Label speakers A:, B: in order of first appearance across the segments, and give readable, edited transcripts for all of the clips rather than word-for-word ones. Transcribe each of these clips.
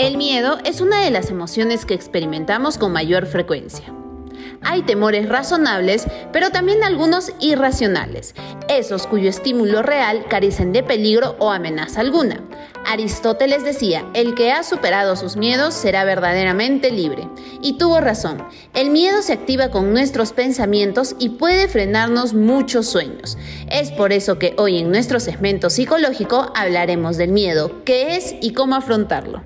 A: El miedo es una de las emociones que experimentamos con mayor frecuencia. Hay temores razonables, pero también algunos irracionales, esos cuyo estímulo real carecen de peligro o amenaza alguna. Aristóteles decía, el que ha superado sus miedos será verdaderamente libre. Y tuvo razón, el miedo se activa con nuestros pensamientos y puede frenarnos muchos sueños. Es por eso que hoy en nuestro segmento psicológico hablaremos del miedo, qué es y cómo afrontarlo.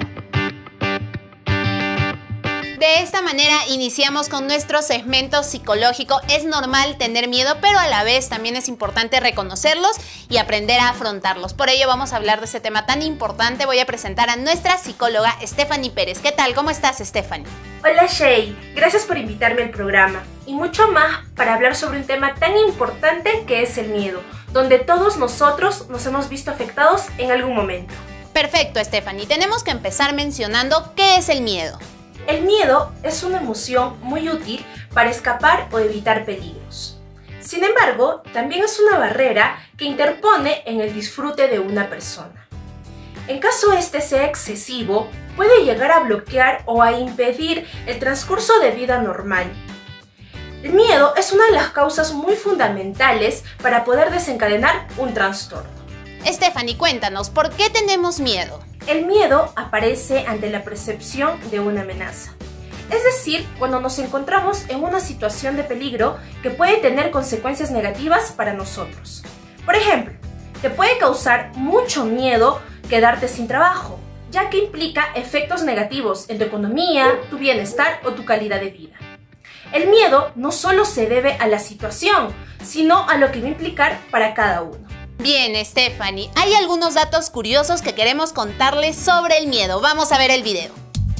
A: De esta manera iniciamos con nuestro segmento psicológico. Es normal tener miedo, pero a la vez también es importante reconocerlos y aprender a afrontarlos. Por ello vamos a hablar de este tema tan importante. Voy a presentar a nuestra psicóloga Stephanie Pérez. ¿Qué tal? ¿Cómo estás, Stephanie?
B: Hola Shay, gracias por invitarme al programa y mucho más para hablar sobre un tema tan importante que es el miedo, donde todos nosotros nos hemos visto afectados en algún momento.
A: Perfecto, Stephanie. Tenemos que empezar mencionando qué es el miedo.
B: El miedo es una emoción muy útil para escapar o evitar peligros. Sin embargo, también es una barrera que interpone en el disfrute de una persona. En caso este sea excesivo, puede llegar a bloquear o a impedir el transcurso de vida normal. El miedo es una de las causas muy fundamentales para poder desencadenar un trastorno.
A: Stephanie, cuéntanos, ¿por qué tenemos miedo?
B: El miedo aparece ante la percepción de una amenaza. Es decir, cuando nos encontramos en una situación de peligro que puede tener consecuencias negativas para nosotros. Por ejemplo, te puede causar mucho miedo quedarte sin trabajo, ya que implica efectos negativos en tu economía, tu bienestar o tu calidad de vida. El miedo no solo se debe a la situación, sino a lo que va a implicar para cada uno.
A: Bien, Stephanie, hay algunos datos curiosos que queremos contarles sobre el miedo. Vamos a ver el video.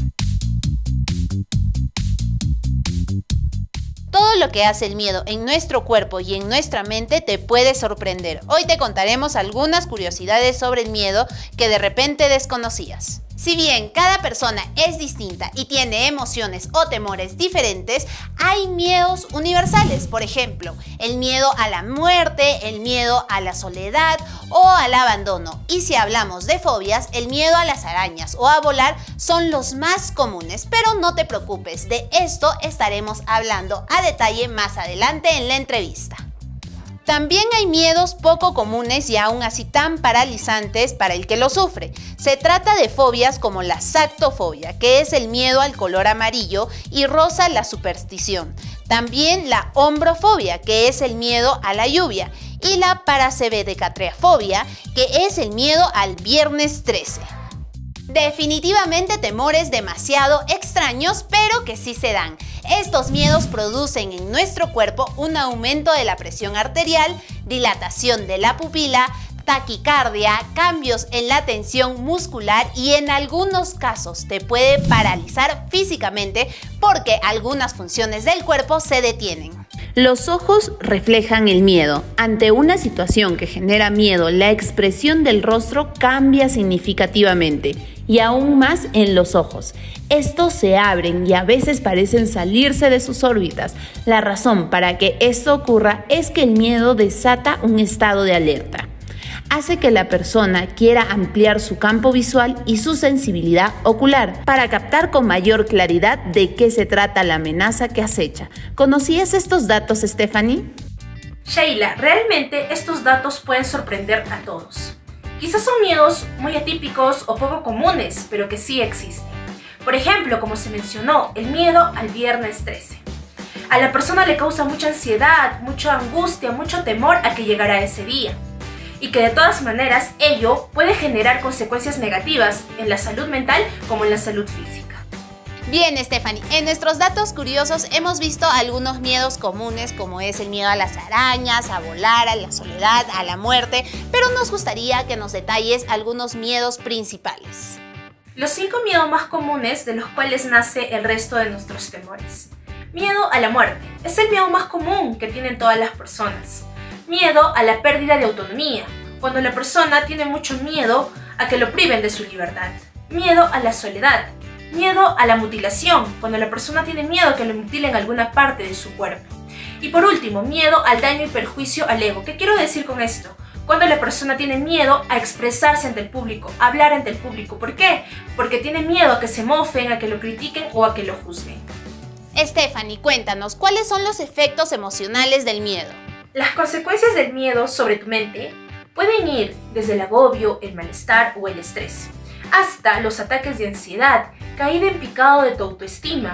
A: Todo lo que hace el miedo en nuestro cuerpo y en nuestra mente te puede sorprender. Hoy te contaremos algunas curiosidades sobre el miedo que de repente desconocías. Si bien cada persona es distinta y tiene emociones o temores diferentes, hay miedos universales. Por ejemplo, el miedo a la muerte, el miedo a la soledad o al abandono. Y si hablamos de fobias, el miedo a las arañas o a volar son los más comunes. Pero no te preocupes, de esto estaremos hablando a detalle más adelante en la entrevista. También hay miedos poco comunes y aún así tan paralizantes para el que lo sufre. Se trata de fobias como la sactofobia, que es el miedo al color amarillo, y rosa, la superstición. También la ombrofobia, que es el miedo a la lluvia, y la parasebedecatreafobia, que es el miedo al viernes 13. Definitivamente temores demasiado extraños, pero que sí se dan. Estos miedos producen en nuestro cuerpo un aumento de la presión arterial, dilatación de la pupila, taquicardia, cambios en la tensión muscular y en algunos casos te puede paralizar físicamente porque algunas funciones del cuerpo se detienen. Los ojos reflejan el miedo. Ante una situación que genera miedo, la expresión del rostro cambia significativamente y aún más en los ojos. Estos se abren y a veces parecen salirse de sus órbitas. La razón para que esto ocurra es que el miedo desata un estado de alerta. Hace que la persona quiera ampliar su campo visual y su sensibilidad ocular para captar con mayor claridad de qué se trata la amenaza que acecha. ¿Conocías estos datos, Stephanie?
B: Sheila, realmente estos datos pueden sorprender a todos. Quizás son miedos muy atípicos o poco comunes, pero que sí existen. Por ejemplo, como se mencionó, el miedo al viernes 13. A la persona le causa mucha ansiedad, mucha angustia, mucho temor a que llegara ese día. Y que de todas maneras ello puede generar consecuencias negativas en la salud mental como en la salud física.
A: Bien, Stephanie, en nuestros datos curiosos hemos visto algunos miedos comunes como es el miedo a las arañas, a volar, a la soledad, a la muerte, pero nos gustaría que nos detalles algunos miedos principales.
B: Los 5 miedos más comunes de los cuales nace el resto de nuestros temores. Miedo a la muerte es el miedo más común que tienen todas las personas. Miedo a la pérdida de autonomía, cuando la persona tiene mucho miedo a que lo priven de su libertad. Miedo a la soledad. Miedo a la mutilación, cuando la persona tiene miedo a que le mutilen alguna parte de su cuerpo. Y por último, miedo al daño y perjuicio al ego. ¿Qué quiero decir con esto? Cuando la persona tiene miedo a expresarse ante el público, a hablar ante el público. ¿Por qué? Porque tiene miedo a que se mofen, a que lo critiquen o a que lo juzguen.
A: Stephanie, cuéntanos, ¿cuáles son los efectos emocionales del miedo?
B: Las consecuencias del miedo sobre tu mente pueden ir desde el agobio, el malestar o el estrés, hasta los ataques de ansiedad, caída en picado de tu autoestima,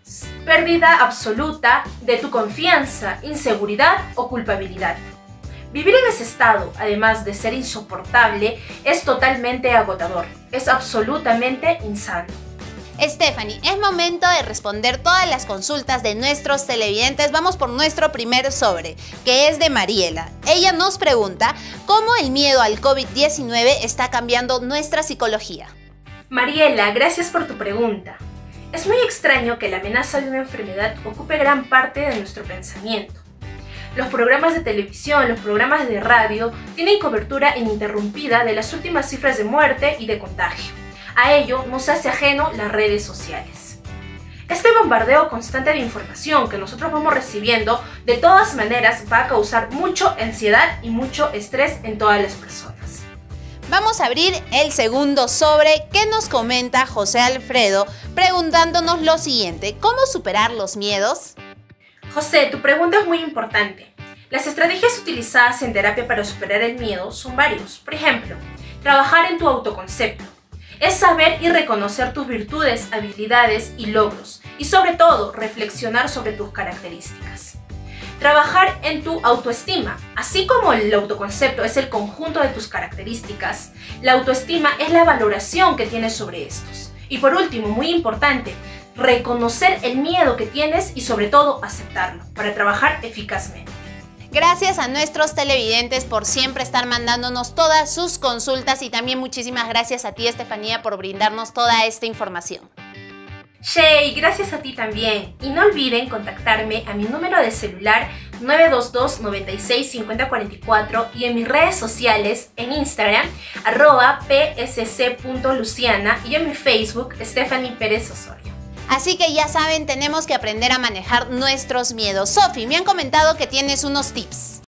B: pérdida absoluta de tu confianza, inseguridad o culpabilidad. Vivir en ese estado, además de ser insoportable, es totalmente agotador, es absolutamente insano.
A: Stephanie, es momento de responder todas las consultas de nuestros televidentes. Vamos por nuestro primer sobre, que es de Mariela. Ella nos pregunta cómo el miedo al COVID-19 está cambiando nuestra psicología.
B: Mariela, gracias por tu pregunta. Es muy extraño que la amenaza de una enfermedad ocupe gran parte de nuestro pensamiento. Los programas de televisión, los programas de radio tienen cobertura ininterrumpida de las últimas cifras de muerte y de contagio. A ello nos hace ajeno las redes sociales. Este bombardeo constante de información que nosotros vamos recibiendo, de todas maneras va a causar mucha ansiedad y mucho estrés en todas las personas.
A: Vamos a abrir el segundo sobre que nos comenta José Alfredo preguntándonos lo siguiente: ¿cómo superar los miedos?
B: José, tu pregunta es muy importante. Las estrategias utilizadas en terapia para superar el miedo son varios. Por ejemplo, trabajar en tu autoconcepto. Es saber y reconocer tus virtudes, habilidades y logros. Y sobre todo, reflexionar sobre tus características. Trabajar en tu autoestima. Así como el autoconcepto es el conjunto de tus características, la autoestima es la valoración que tienes sobre estos. Y por último, muy importante, reconocer el miedo que tienes y sobre todo aceptarlo para trabajar eficazmente.
A: Gracias a nuestros televidentes por siempre estar mandándonos todas sus consultas y también muchísimas gracias a ti, Estefanía, por brindarnos toda esta información.
B: Shay, gracias a ti también. Y no olviden contactarme a mi número de celular 922 96 50 44 y en mis redes sociales en Instagram @psc.luciana y en mi Facebook Stephanie Pérez Osorio.
A: Así que ya saben, tenemos que aprender a manejar nuestros miedos. Sofi, me han comentado que tienes unos tips.